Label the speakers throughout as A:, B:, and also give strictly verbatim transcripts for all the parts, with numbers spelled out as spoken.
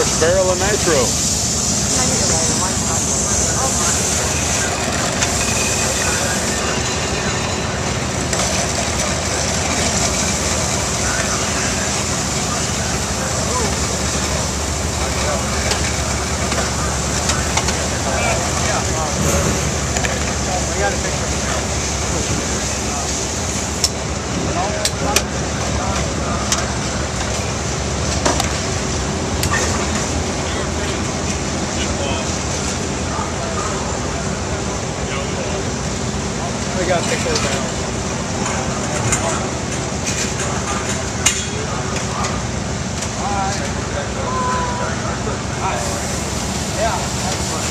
A: First barrel of nitro.
B: We got six more barrels. Yeah, that's fun.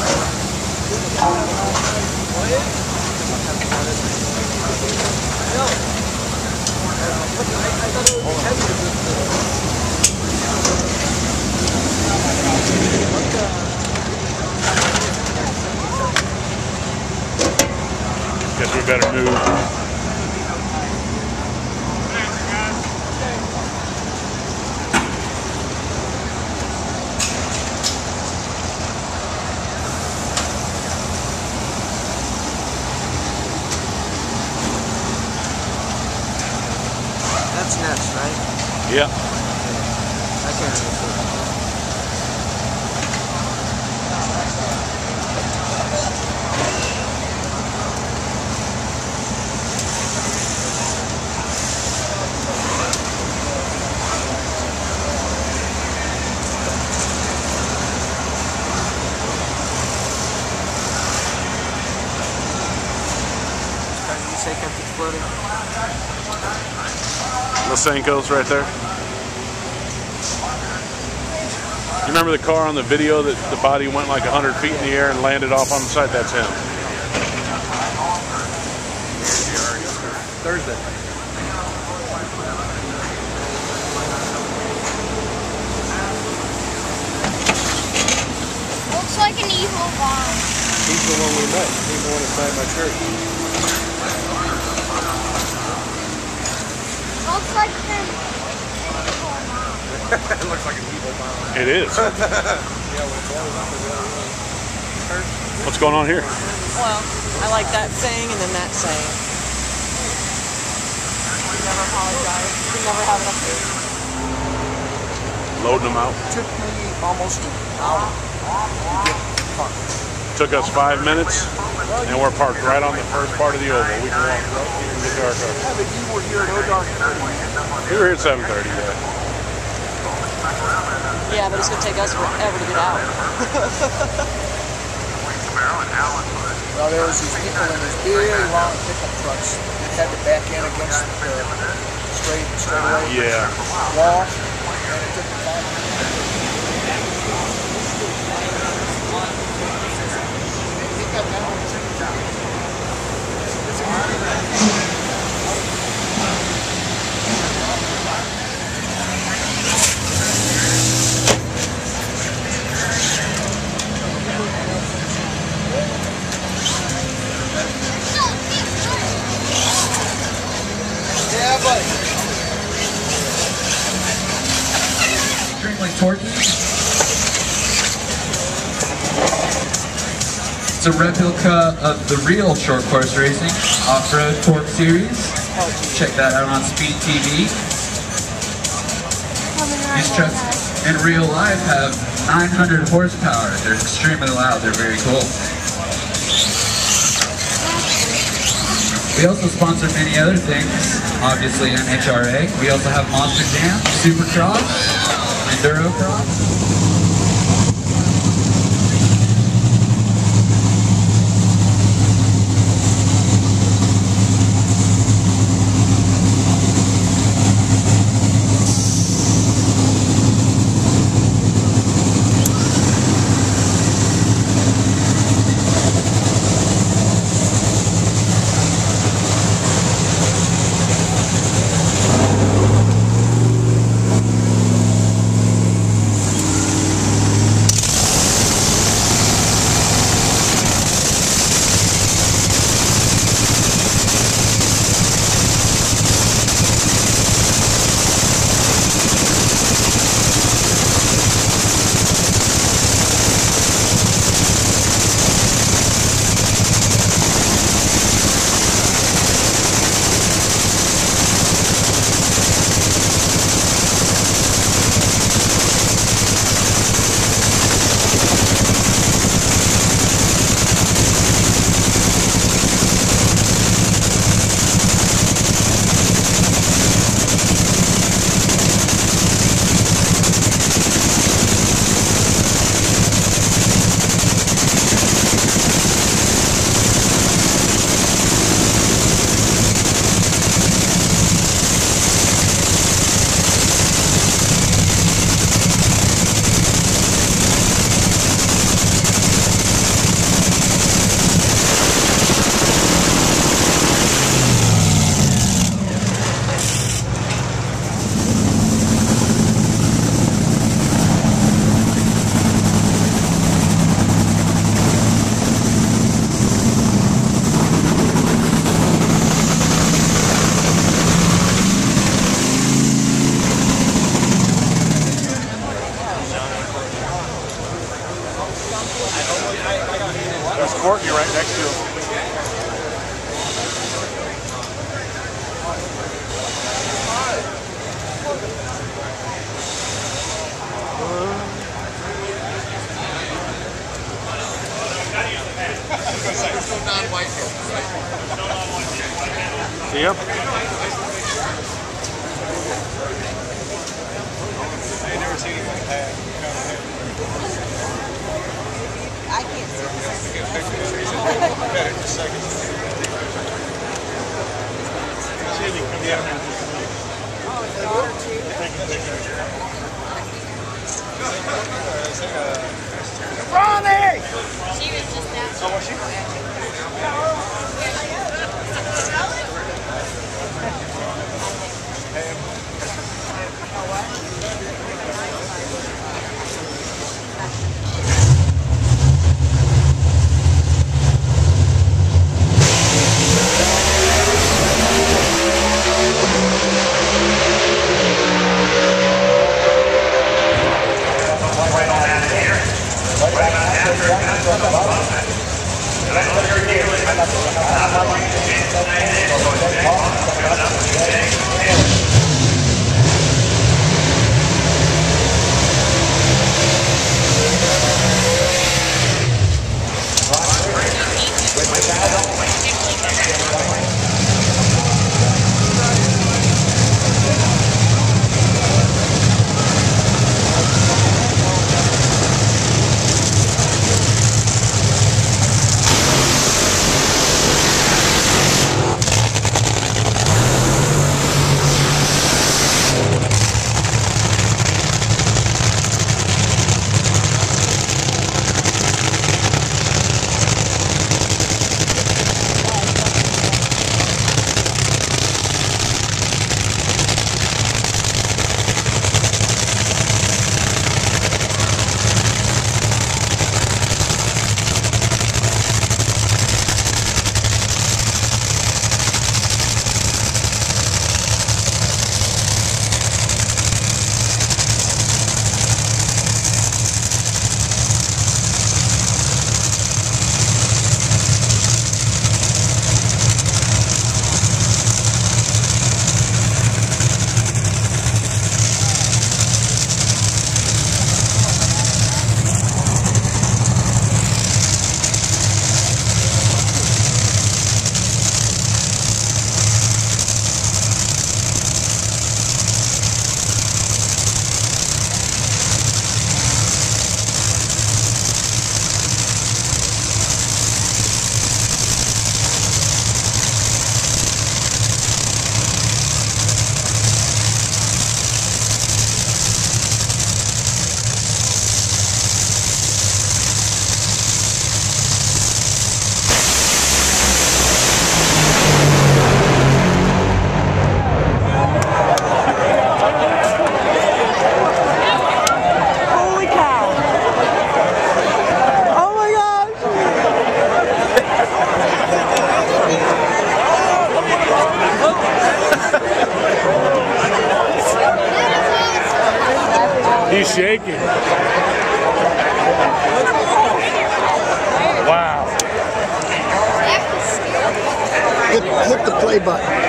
A: Guess we better move.
B: That's nuts, right?
A: Yeah.
B: I can't see. You say kept exploding?
A: Lysenko's right there. You remember the car on the video that the body went like a hundred feet in the air and landed off on the side? That's him.
B: Thursday.
C: Looks like an evil bomb.
B: He's the one we met. He's the one inside my church.
C: Looks like an evil bomb.
B: It looks like an evil bomb.
A: It is.
B: Yeah, when it blows up, it really is.
A: What's going on here?
D: Well, I like that saying and then that saying. We never apologize. We never have enough food.
A: Loading them out.
B: It took me almost an hour to get parked.
A: Took us five minutes, and we're parked right on the first part of the oval. We can walk right here and get to our car.
B: Yeah, but you were here at O Dark thirty.
A: We were here at seven thirty, yeah.
D: Yeah, but it's going to take us forever to get out.
B: Well, there was these people in these big, long pickup trucks that had to back in against the straight, straight away
A: Yeah.
B: wall, and it took them five minutes. He got that one. Yeah, buddy.
E: Extremely torquey. It's a replica of the real short course racing off-road torque series. Check that out on Speed T V. These trucks in real life have nine hundred horsepower. They're extremely loud. They're very cool. We also sponsor many other things, obviously N H R A. We also have Monster Jam, Supercross, Endurocross.
A: See ya.
D: I can't see
B: Ronnie!
C: She was just that.
B: Oh, was she?
A: He's shaking. Wow.
B: Hit, hit the play button.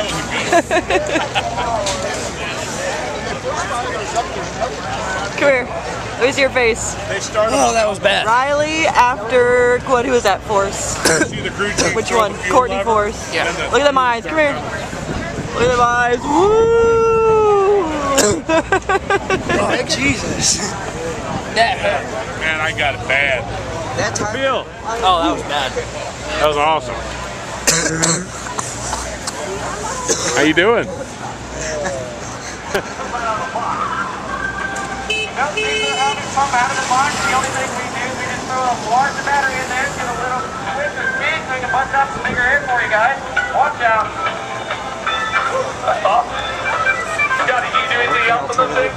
F: Come here. Let me see your face.
B: Oh, that was bad.
F: Riley after what? Who was that? Force. Which one? Courtney Force.
B: Yeah.
F: Look at them eyes. Come here. Look at them eyes. Woo!
B: Oh, Jesus. That hurt.
A: Man, I got it bad.
B: That time.
A: Bill.
B: Oh, that was bad.
A: That was awesome. How you doing?
G: Come out of the box. The only thing we do is we just throw a large battery in there, get a little twist or speed so we can bust out some bigger air for you guys. Watch out. That's all. Scotty, can you do anything else on this thing?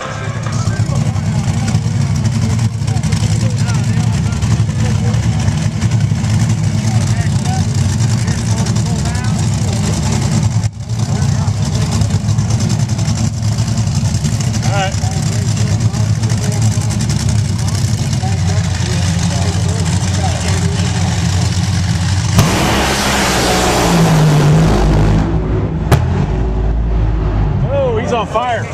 A: He's on fire.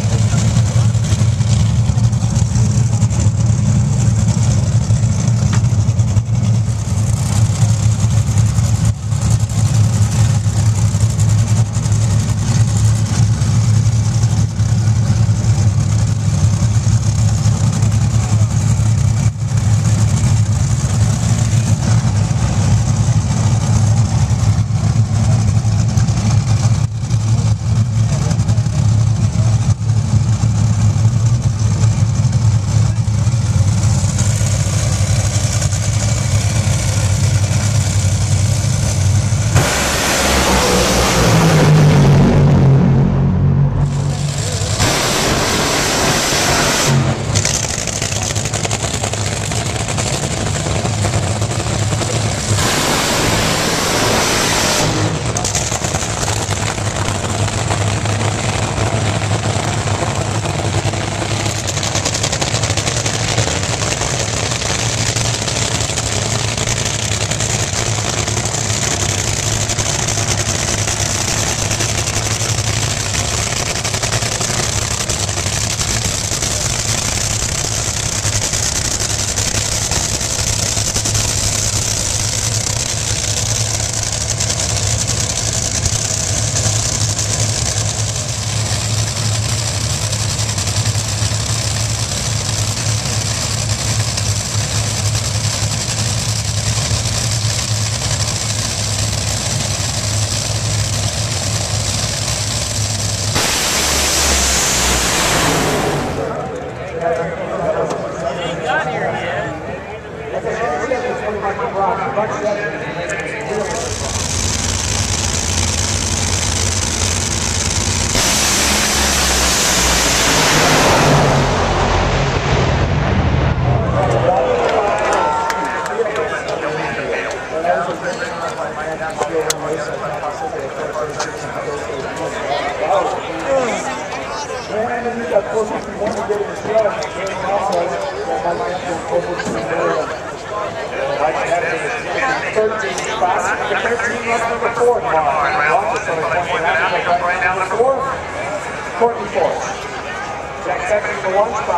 G: Courtney Force. Jack second for one spot.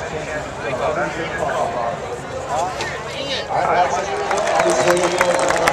G: What do you think?